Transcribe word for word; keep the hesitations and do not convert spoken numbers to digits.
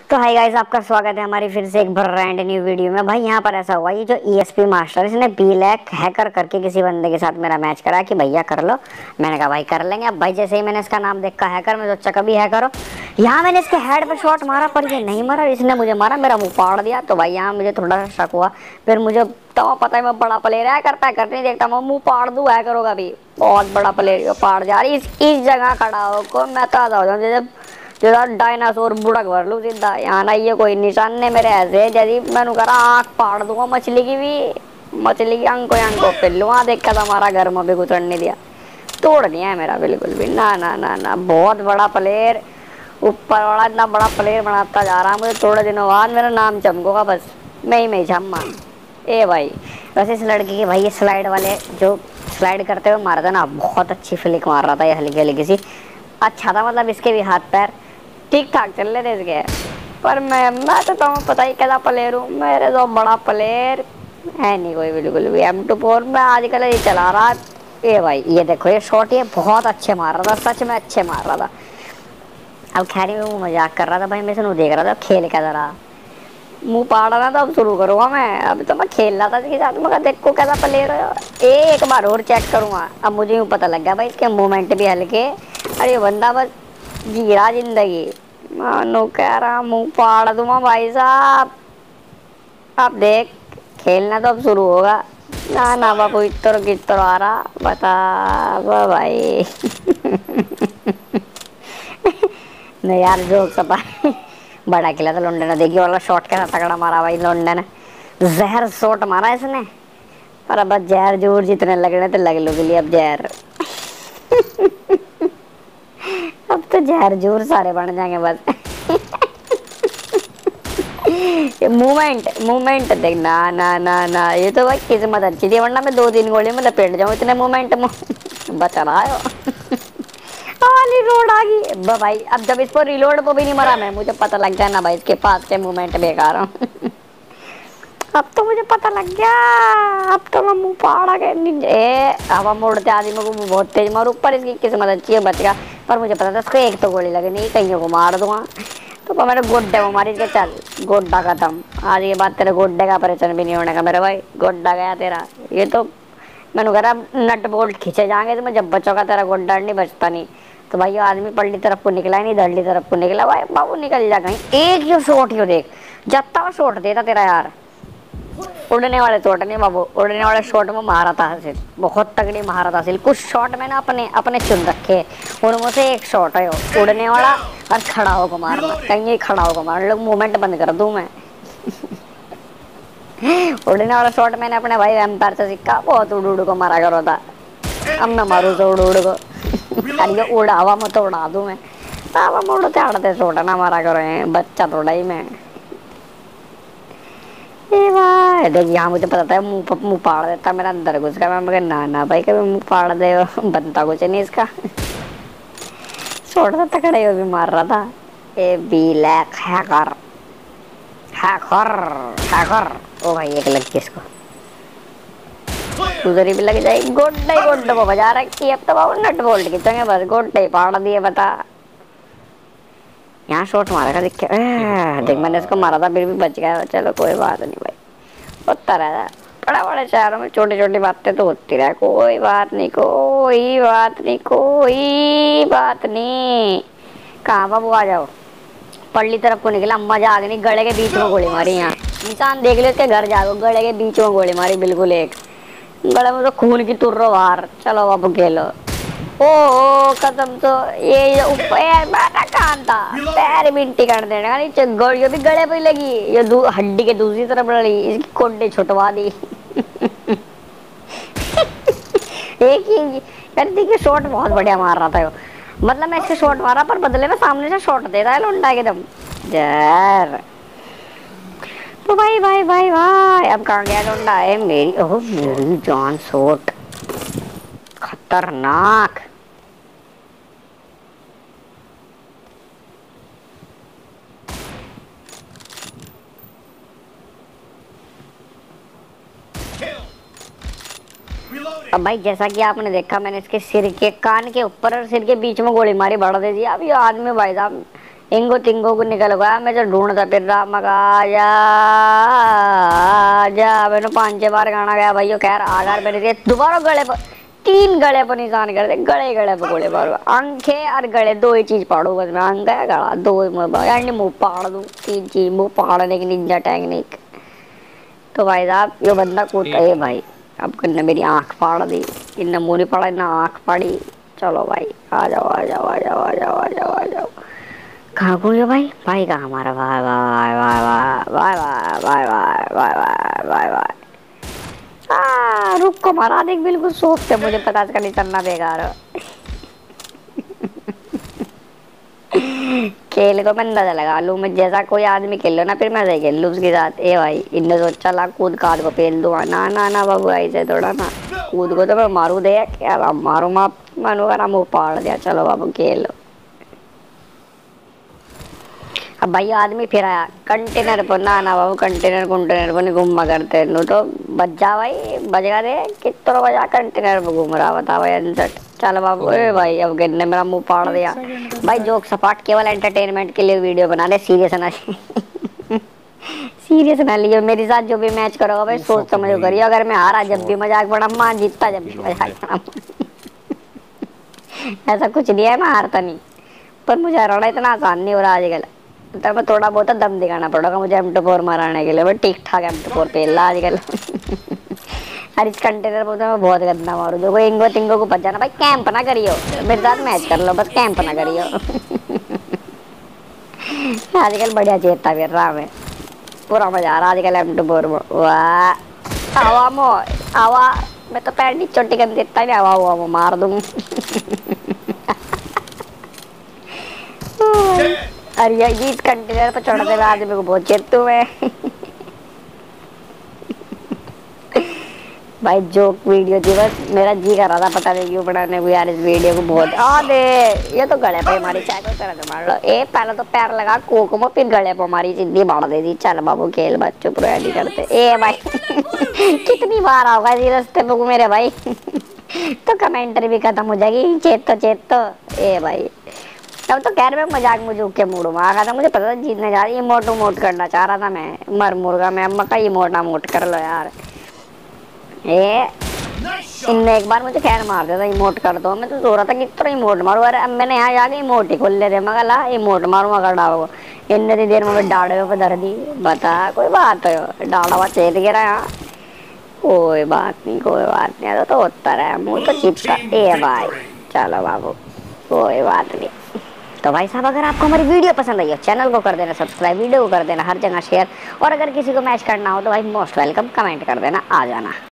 तो hi guys, आपका स्वागत है हमारी फिर से एक ब्रांड न्यू वीडियो में। भाई यहाँ पर ऐसा हुआ, ये जो ईएसपी मास्टर इसने बी लैक हैकर करके किसी बंदे के साथ मेरा मैच करा कि भैया कर लो। मैंने कहा भाई कर लेंगे। अब भाई जैसे ही मैंने इसका नाम देखा हैकर, मैं सोचा कभी हैकर हो। यहाँ मैंने इसके हेड पे शॉट मारा पर ये नहीं मरा, इसने मुझे मारा, मेरा मुंह फाड़ दिया। तो भाई यहाँ मुझे थोड़ा सा शक हुआ। फिर मुझे तो पता है मैं बड़ा प्लेयर है, करता है कर नहीं देखता, मैं मुंह फाड़ दूं हैकर होगा भी बहुत बड़ा प्लेयर फाड़ जा रही। इस इस जगह खड़ा हो को मैं तो आता हूँ जैसे जो डायनासोर बुढ़क भर लू सीधा। यहाँ ना ये कोई निशान ने मेरे ऐसे जैसे मैंने करा आँख फाड़ दूंगा मछली की भी, मछली की अंको अंको पे लू। वहाँ देख कर हमारा घर में भी गुजर नहीं दिया, तोड़ दिया है मेरा बिल्कुल भी। ना ना ना ना बहुत बड़ा प्लेयर, ऊपर वाला इतना बड़ा प्लेयर बनाता जा रहा है। मुझे थोड़े दिनों बाद मेरा नाम चमकोगा बस, मैं ही मैं छम्मा। ए भाई वैसे इस लड़की के भाई ये स्लाइड वाले जो स्लाइड करते हुए मारा था ना, बहुत अच्छी फ्लिक मार रहा था ये, हल्की हल्की सी। अच्छा था, मतलब इसके भी हाथ पैर ठीक ठाक चल रहे थे इसके। पर मैं मैं तो तुम्हें पता ही कैसा प्लेयर हूँ, मेरे तो बड़ा प्लेयर है नहीं कोई बिल्कुल भी। एम टू फोर में आजकल ये चला रहा। ये भाई ये देखो ये शॉट ये बहुत अच्छे मार रहा था, सच में अच्छे मार रहा था। अब खैर में वो मजाक कर रहा था भाई, मैं सुनो देख रहा था खेल का जरा मुंह पाड़ा ना, तो अब शुरू करूँगा मैं। अभी तो मैं खेल रहा था इसके साथ, मगर देखो कैसा प्लेयर है। एक बार और चेक करूँगा। अब मुझे यूँ पता लग गया भाई इसके मूवमेंट भी हल्के। अरे बंदा बस जी रहा जिंदगी, मानो कह रहा मुंह फाड़ दूंगा भाई साहब। अब देख खेलना तो अब शुरू होगा। ना ना बाबू इतर कितर आ रहा बता भाई। नहीं यार जो सपा बड़ा किला था लोंडे ने, देखिए वाला शॉट कैसा तगड़ा मारा भाई लोंडे ने, जहर शॉट मारा इसने। पर अब जहर जोर जितने लगने तो लग लो के लिए अब जहर। अब तो जहर जोर सारे बन जाएंगे बस। मूवमेंट मूवमेंट देख, ना ना ना ना ये तो भाई किस्मत अच्छी थी, वरना मैं दो तीन गोली में लपेट जाऊं इतने मूवमेंट में। बचा रहा है रिलोड आ गई भाई। अब जब इस पर रिलोड को भी नहीं मरा मैं, मुझे पता लग गया ना भाई इसके पास के मूवमेंट बेकार हूँ। अब तो मुझे पता लग गया, अब तो मैं मुंह फाड़ा के हवा मोड़ते आदमी को बहुत तेज मारू। ऊपर इसकी किस्मत अच्छी है, बच गया। पर मुझे पता था उसको एक तो गोली लगे नहीं, कहीं को मार दूंगा। तो मैंने गोड्डे को मारी, चल गोड्डा खत्म। आज ये बात तेरे गोड्डे का ऑपरेशन भी नहीं होने का मेरे भाई, गोड्डा गया तेरा। ये तो मैंने कहा नट बोल्ट खींचे जाएंगे तो मैं जब बचोगा तेरा गोड्डा नहीं बचता नहीं। तो भाई आदमी पल्ली तरफ को निकला ही नहीं, धड़ली तरफ को निकला भाई। बाबू निकल जा कहीं। एक जो शॉट यो देख, जत्ता शॉट देता तेरा यार। उड़ने वाले शॉट नहीं बाबू, उड़ने वाले शॉट में महारत हासिल, बहुत तगड़ी महारत हासिल। कुछ शॉट मैंने अपने अपने चुन रखे, उनमें से एक शॉट है उड़ने वाला और खड़ा होकर मारना। कहीं खड़ा होकर मार लोग, मूवमेंट बंद कर दूं मैं। उड़ने वाला शॉट मैंने अपने भाई एम्पायर से सीखा, बहुत उड़ उड़ को मारा करो था। अब मैं मारू तो उड़ उड़ को। अरे उड़ा हवा में तो उड़ा दूं मैं, हवा में उड़ते उड़ते शॉट ना मारा करो, बच्चा थोड़ा ही मैं। देख यहाँ मुझे पता था मुंह मुंह फाड़ देता मेरा अंदर घुस गया। मैं मगर ना ना भाई कभी मुंह फाड़ दे, बनता कुछ नहीं इसका। छोड़ देता खड़े हो भी मार रहा था। A black hacker hacker hacker. ओ भाई एक लग इसको, उधर भी लग जाए। गोड्डे गोड्डे को बजा रखी, अब तो बाबू नट बोल्ट खींचेंगे बस, गोड्डे फाड़ दिए बता। यहाँ शॉट मारा का दिख देख, मैंने इसको मारा था फिर भी बच गया। चलो कोई बात नहीं भाई, होता रहता। बड़े बड़े शहरों में छोटी छोटी बातें तो होती रहे, कोई बात नहीं कोई बात नहीं कोई बात नहीं। कहाँ बाबू आ जाओ, पल्ली तरफ को निकला, मजा आ गई। गले के बीच में गोली मारी, यहाँ निशान देख लो इसके घर जाओ, गले के बीच में गोली मारी बिल्कुल एक। गले में तो खून की तुर्रो बाहर। चलो बाबू खेलो। ओ, ओ कसम तो ये ऊपर कान था, पैर मिट्टी कर देना नीचे, गड़ियों भी गले पे लगी। ये हड्डी के दूसरी तरफ लड़ी, इसकी कोड्डे छुटवा दी। एक ही यार देखिए शॉट बहुत बढ़िया मार रहा था। मतलब मैं इसके शॉट मारा पर बदले में सामने से शॉट दे रहा है लोंडा एकदम यार। तो भाई भाई भाई भाई अब कहाँ गया लोंडा है मेरी। ओह मेरी जान, शॉट खतरनाक। अब भाई जैसा कि आपने देखा, मैंने इसके सिर के कान के ऊपर और सिर के बीच में गोली मारी, बढ़ा दे दी। अब ये आदमी भाई साहब इंगो तिंगो को निकल गया, मैं जो ढूंढता फिर रहा मगा जा जा। मैंने पांच छह बार गाना गया भाई, खैर आगार मेरे दिए दोबारा गले पर, तीन गले पर निशान कर दे, गले गले पर गोले मारो, आंखें और गले दो ही चीज पाड़ू बस मैं, आंख है गला दो ही मुंह पाड़ दूं, तीन चीज मुंह पाड़ने की निंजा टेक्निक। तो भाई साहब यो बंदा कूदता है भाई, अब कन्ने मेरी आंख फाड़ दी, इन्ने मुंह नहीं पड़ा इन्ने आंख फाड़ी। चलो भाई आ जाओ आ जाओ आ जाओ आ जाओ आ जाओ आ जाओ। कहाँ को ये भाई, भाई कहाँ हमारा, वाह वाह वाह वाह वाह वाह वाह वाह वाह वाह वाह वाह। आ रुक को मारा देख, बिल्कुल सोच के मुझे पता इसका नहीं चलना बेकार। खेल को मैं अंदाजा लगा लूं, मैं जैसा कोई आदमी खेल लो ना फिर मैं खेल लूं उसके साथ। ए भाई इनने सोचा ला कूद काट को फेल दूंगा, ना ना ना बाबू ऐसे थोड़ा ना, कूद को तो मैं मारू दे क्या मारू, माँ मनु का मुंह पाड़ दिया। चलो बाबू खेल लो। अब भाई आदमी फिर आया कंटेनर पर, ना ना बाबू कंटेनर कंटेनर पर नहीं घूमा करते नो, तो बच जा भाई बजगा दे, कितना बजा कंटेनर पर घूम रहा बता भाई अनसठ। चल बाबू ए भाई अब गिरने मेरा मुंह पाड़ दिया भाई। जोक सपाट केवल एंटरटेनमेंट के लिए वीडियो बना ले, सीरियस ना सीरियस ना लियो। मेरे साथ जो भी मैच करोगे भाई सोच समझ करियो, अगर मैं हारा जब भी मजाक बना, मान जीतता जब भी मजाक बना। ऐसा कुछ नहीं है, मैं हारता नहीं, पर मुझे हराना इतना आसान नहीं हो रहा आजकल, तो मैं थोड़ा बहुत दम दिखाना पड़ेगा मुझे एम टू फोर मारने के लिए। मैं ठीक ठाक एम टू फोर पेल रहा आजकल। और इस कंटेनर पर मैं बहुत गंदा मारू, जो कोई इंगो तिंगो को बच जाना भाई, कैंप ना करियो मेरे साथ मैच कर लो बस, कैंप ना करियो। आजकल बढ़िया चेता फिर रहा मैं, पूरा मजा आ रहा आजकल एम टू फोर में। वाह हवा मो हवा, मैं तो पैर नहीं चोटी कर देता नहीं, हवा हुआ मार दूँ। अरे ये इस कंटेनर पर चढ़ते हुए आदमी को बहुत चेतू है। भाई जोक वीडियो थी बस, मेरा जी कर रहा था पता नहीं क्यों बनाने को यार इस वीडियो को बहुत। आ दे ये तो गले पे हमारी चाय को तरह से मार लो। ए पहले तो पैर लगा कोक में, फिर गले पे हमारी सीधी मार दे दी। चल बाबू खेल बच्चों पूरा नहीं करते। ए भाई कितनी बार आओगा इस रास्ते पे मेरे भाई। तो कमेंट्री भी खत्म हो जाएगी, चेत तो चेत तो। ए भाई तब तो खैर मैं मजाक मजूक के मूड में आ गया था, मुझे पता था जीतने जा रही, इमोट उमोट करना चाह रहा था मैं, मर मुर्गा मैं मका इमोट मोट कर लो यार। ए इनने एक बार मुझे खैर मार दिया था, इमोट कर दो, मैं तो सो रहा था कि इतना इमोट मारू। अरे अब मैंने यहाँ जाके इमोट ही खोल ले थे, मगर ला इमोट मारू मगर डालो इतनी देर में डाड़े पे धर दी। बता कोई बात है, डाला हुआ चेत गिरा यहाँ, कोई बात नहीं कोई बात नहीं, तो होता रहा मुँह तो चिपका। ए भाई चलो बाबू कोई बात नहीं। तो भाई साहब अगर आपको हमारी वीडियो पसंद आई हो चैनल को कर देना सब्सक्राइब, वीडियो को कर देना हर जगह शेयर, और अगर किसी को मैच करना हो तो भाई मोस्ट वेलकम कमेंट कर देना, आ जाना।